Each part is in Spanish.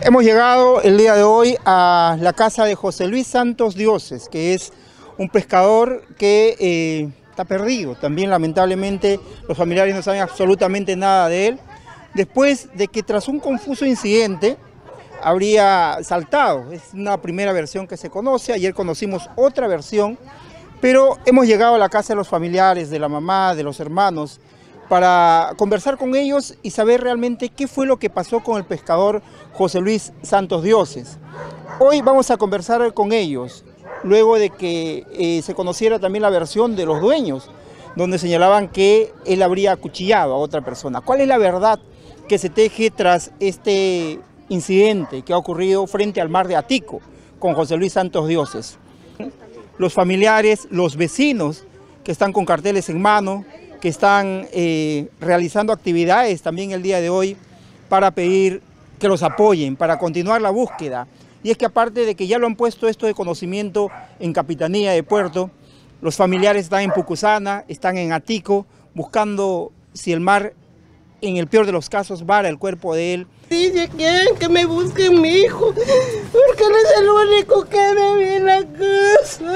Hemos llegado el día de hoy a la casa de José Luis Santos Dioses, que es un pescador que está perdido. También lamentablemente los familiares no saben absolutamente nada de él, después de que tras un confuso incidente habría saltado. Es una primera versión que se conoce, ayer conocimos otra versión, pero hemos llegado a la casa de los familiares, de la mamá, de los hermanos, para conversar con ellos y saber realmente qué fue lo que pasó con el pescador José Luis Santos Dioses. Hoy vamos a conversar con ellos, luego de que se conociera también la versión de los dueños, donde señalaban que él habría acuchillado a otra persona. ¿Cuál es la verdad que se teje tras este incidente que ha ocurrido frente al mar de Atico con José Luis Santos Dioses? Los familiares, los vecinos que están con carteles en mano, que están realizando actividades también el día de hoy para pedir que los apoyen, para continuar la búsqueda. Y es que aparte de que ya lo han puesto esto de conocimiento en Capitanía de Puerto, los familiares están en Pucusana, están en Atico, buscando si el mar, en el peor de los casos, vara el cuerpo de él. Dice que me busquen mi hijo, porque él es el único que me ve en la casa.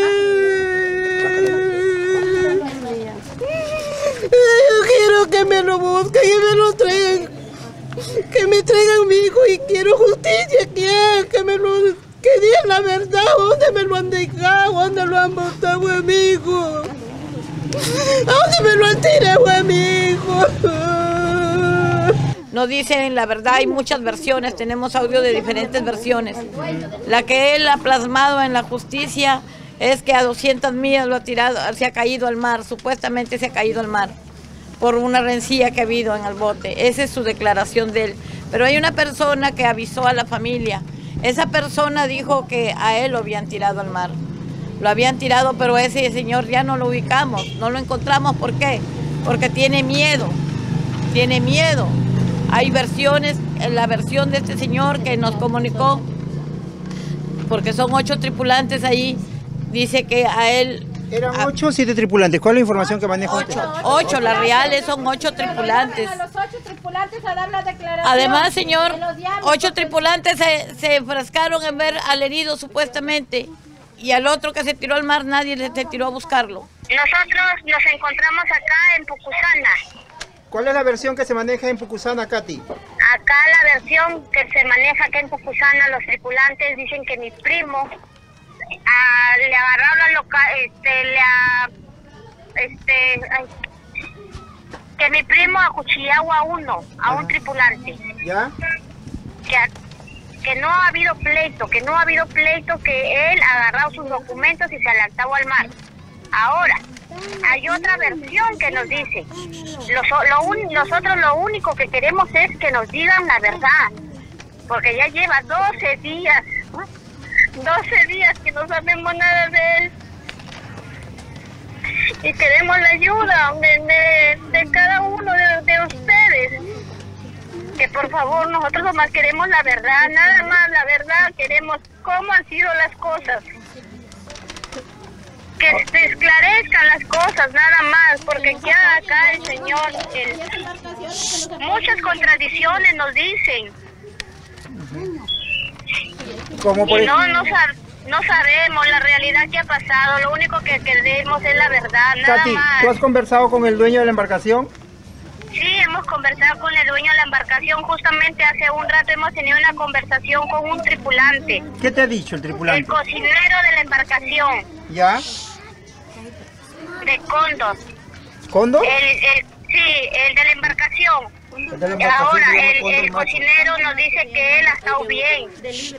Yo quiero que me lo busquen y me lo traigan, que me traigan mi hijo, y quiero justicia, que digan la verdad, dónde me lo han dejado, dónde lo han botado a mi hijo, a dónde me lo han tirado a mi hijo. Nos dicen la verdad, hay muchas versiones, tenemos audio de diferentes versiones. La que él ha plasmado en la justicia es que a 200 millas lo ha tirado, se ha caído al mar, supuestamente se ha caído al mar por una rencilla que ha habido en el bote. Esa es su declaración de él. Pero hay una persona que avisó a la familia. Esa persona dijo que a él lo habían tirado al mar. Lo habían tirado, pero ese señor ya no lo ubicamos, no lo encontramos. ¿Por qué? Porque tiene miedo, tiene miedo. Hay versiones, la versión de este señor que nos comunicó, porque son 8 tripulantes ahí, dice que a él... ¿Eran 8 o 7 tripulantes? ¿Cuál es la información que maneja usted? 8, las reales son 8 tripulantes. A los 8 tripulantes a dar la declaración. Además, señor, 8 tripulantes se enfrascaron en ver al herido supuestamente, y al otro que se tiró al mar nadie se tiró a buscarlo. Nosotros nos encontramos acá en Pucusana. ¿Cuál es la versión que se maneja en Pucusana, Katy? Acá la versión que se maneja acá en Pucusana, los tripulantes dicen que mi primo le agarraron que mi primo acuchilló a un tripulante. ¿Ya? Que no ha habido pleito, que él agarró sus documentos y se lanzó al mar. Ahora, hay otra versión que nos dice, nosotros lo único que queremos es que nos digan la verdad, porque ya lleva 12 días que no sabemos nada de él, y queremos la ayuda de cada uno de ustedes, que por favor, nosotros nomás queremos la verdad, nada más la verdad, queremos cómo han sido las cosas, que se esclarezcan las cosas, nada más, porque ya acá el Señor, muchas contradicciones nos dicen. Y no sabemos la realidad que ha pasado, lo único que queremos es la verdad, nada Katy, más. ¿tú has conversado con el dueño de la embarcación? Sí, hemos conversado con el dueño de la embarcación, justamente hace un rato hemos tenido una conversación con un tripulante. ¿Qué te ha dicho el tripulante? El cocinero de la embarcación. ¿Ya? De Condos. ¿Condo? Sí, el de la embarcación. Ahora, el cocinero nos dice que él ha estado bien.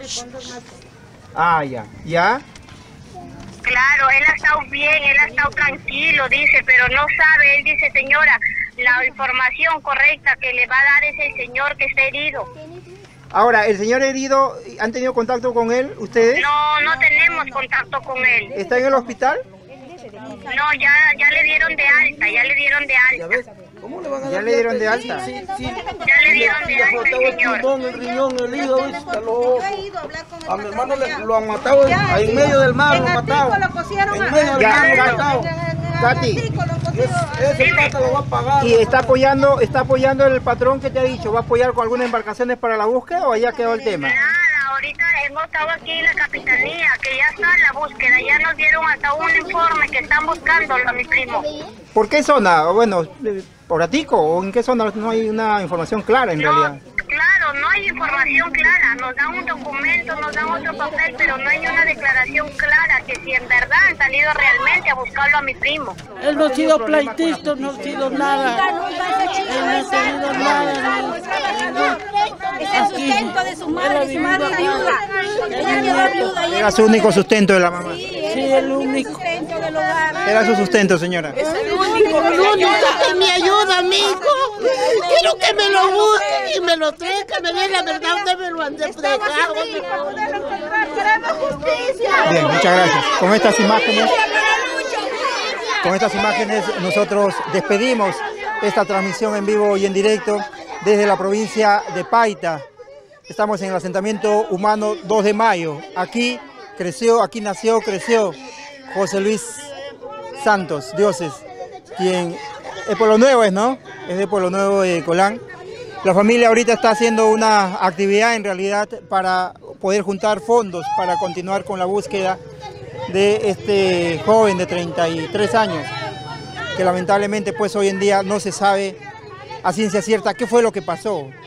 Ah, ya. ¿Ya? Claro, él ha estado bien, él ha estado tranquilo, dice, pero no sabe. Él dice, señora, la información correcta que le va a dar es el señor que está herido. Ahora, ¿el señor herido, han tenido contacto con él, ustedes? No tenemos contacto con él. ¿Está en el hospital? No, ya le dieron de alta, ¿Ya le dieron de alta? Sí. Ya le dieron de alta, el señor. El riñón, el hígado, a mi hermano lo han matado en medio del mar, lo mataron. En medio del mar lo mataron. Katy, Ese plata lo va a pagar. ¿Y está apoyando el patrón que te ha dicho? ¿Va a apoyar con algunas embarcaciones para la búsqueda o allá quedó el tema? Nada, ahorita hemos estado aquí en la capitanía, que ya está en la búsqueda, ya nos dieron hasta un informe que están buscándolo a mi primo. ¿Por qué zona? Bueno, ¿por Atico o en qué zona? No hay una información clara en realidad. Claro, no hay información clara, nos dan un documento, nos dan otro papel, pero no hay una declaración clara que si en verdad han salido realmente a buscarlo a mi primo. Él no ha sido pleitista, no ha sido nada. Él no ha tenido nada. Es el sustento de su madre viuda. Ella quedó viuda. Era su único sustento de la mamá. Sí, el único. Era su sustento, señora. Es el único que me ayuda, amigo. Quiero que me lo busquen y me lo traigan, que me den la verdad donde me lo han dejado. Queremos justicia. Bien, muchas gracias. Con estas imágenes nosotros despedimos esta transmisión en vivo y en directo desde la provincia de Paita. Estamos en el asentamiento humano 2 de Mayo. Aquí nació, creció José Luis Santos Dioses, quien es Pueblo Nuevo, ¿no? Es de Pueblo Nuevo de Colán. La familia ahorita está haciendo una actividad en realidad para poder juntar fondos para continuar con la búsqueda de este joven de 33 años, que lamentablemente pues hoy en día no se sabe a ciencia cierta qué fue lo que pasó.